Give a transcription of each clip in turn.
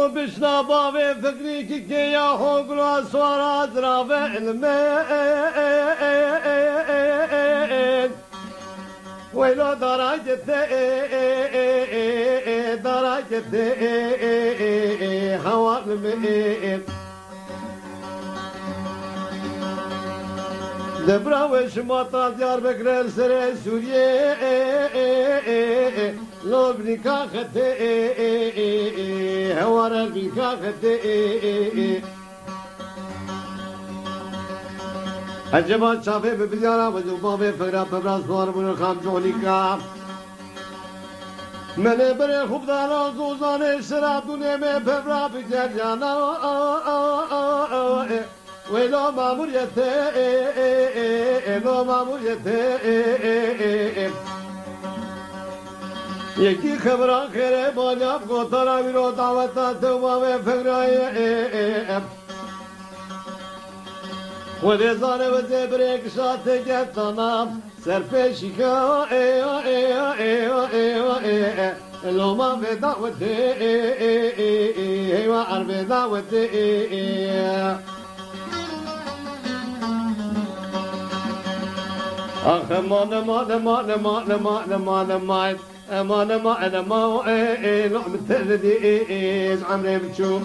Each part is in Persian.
بشنا بابي فكري كي يا حقل صورات رافع المين ويلو درجة هوا المين دبرا وشماطا ديار بكر سر سوريا لوبني كاخت هوار بالكاخت عجبا شافي ببديانا وزوبا فقرا ببراس دوار من الخام جونيكا من بري خوب دانا زوزان شراب دنيا में فبرا بجر जाना ويلو مامور يته لو مامور يته يكي خبران خيره باجاب کوتارا میرو دعوتا توبه فقرای ولزانه و زبرک شات گتانا سرپیشی که لوما به دعوته و عرب دعوته آخ مان نعم ترديز عمري بتشوف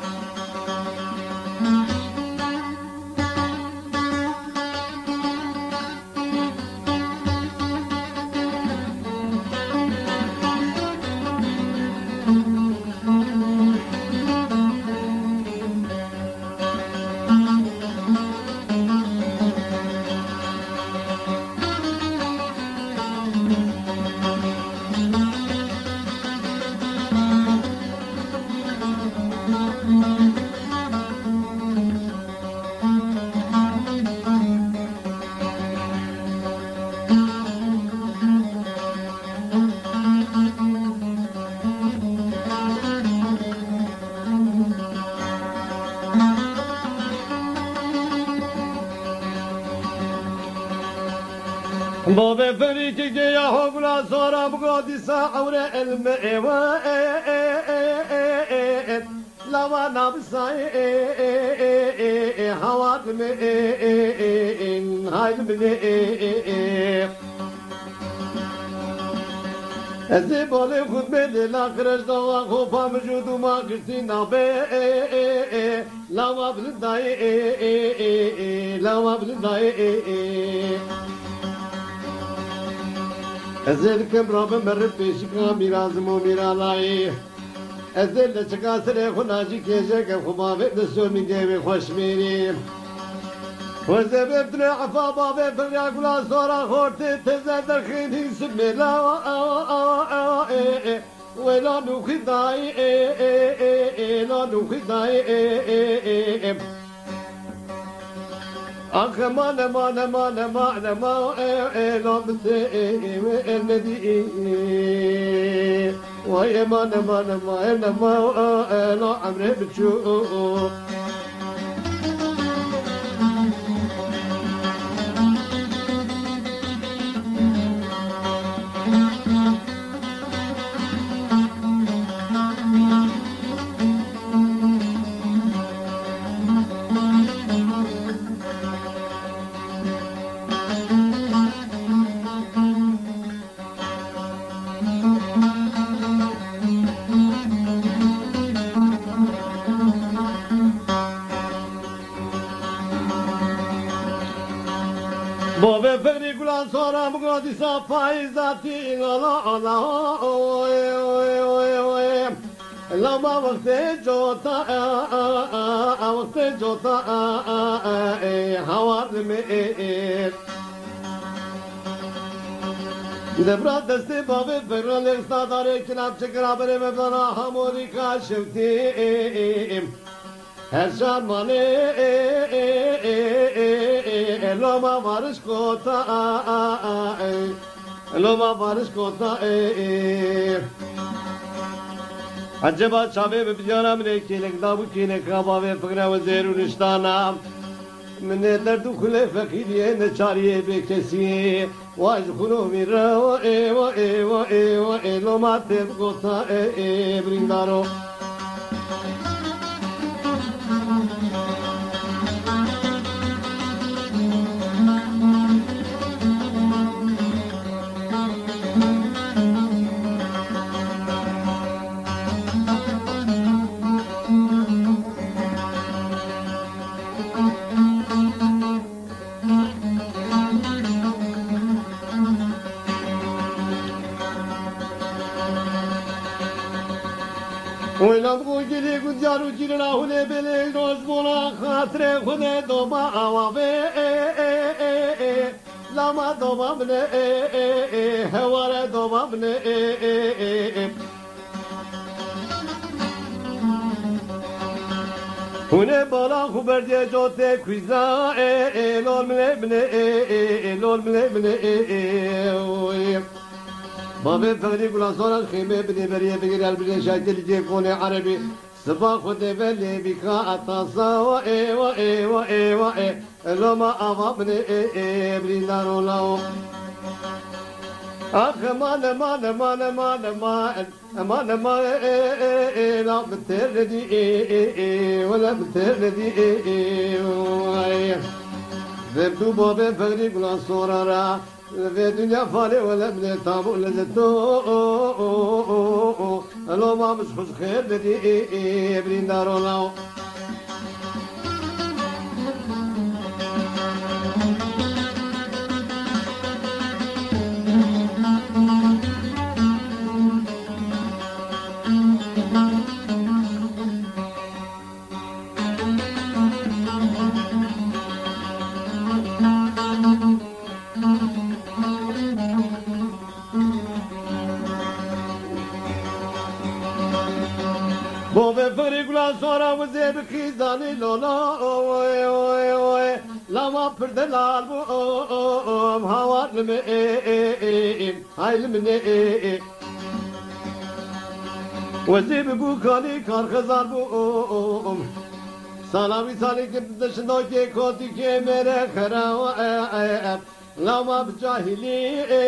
بابا فريق يا حقلا صار بقادي ساعة الماء لما نبصي هوا الماء هاي الماء الزبالة خد بدل آخرش دوا خوفا موجود وما قشتي نابي لما بلداي ازل كبرى بمر بيشكا ميرازم وميرالاي ازل لشكا سري خناجي كيشك خما بيدسو من جيبي خوش ميري وزبب طلع فابا بفريا قلا صورا خورتي تزادر خيني سمي لا ولا نوخداي لا نوخداي آخ ما لابسه الذي ويا ما لا عمري بتشوف بابا فقري قلان صورا مقادي صفاي ذاتي الله لما وقت جوتا هوار مئر دبرا دستی بابا فقرا لغستا داره کلاب چکرا بره مبدانا هموری کاشفتیم هر شرمانه لما وارش کوتا عجبا شابه ببجانا من كينك دابو كينك خابا فقرا وزير ونشتانا من درد خله فقيريه نچاريه بكسيه واج خلو ميرا و لما تبقوتا بريندارو جارو جیرنا هونه بله روز بولا خاطر خونه دوما آوابه لما دوما بله هواره دوما بله هونه بالا خوبر دی جوته کویزا لول مله بله لول مله بله بابا فقري كل صورة خيمة بني بريه بقير البني شايد اللي كوني عربي صباح خدي باللي بكا أتصا وإيه وإيه وإيه وإيه لو ما أفهمني إيه بريدارو لاو أخ مان مان مان مان مان مان مان إيه لا بتردي إيه ولا بتردي إيه ذبتو بابا فقري كل صورة في دنيا فالي ولا من تابو لزتو لو ما مش خوش خير بدي برين دارو لاو بوبه فريقلا صورا وزي بخيزاني لولا اوي اوي اوي لما پردلال بو هوار لمي هاي لمني وزي بو كالي كارخزار بو سلامي سالي كدشنو كي كوتي كي ميري خرا لما بجاهلي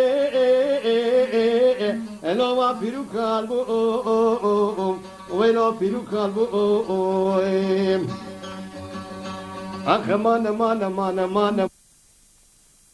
لما بيرو قلبو ويلو بيرو قلبو أخ مان مان مان مان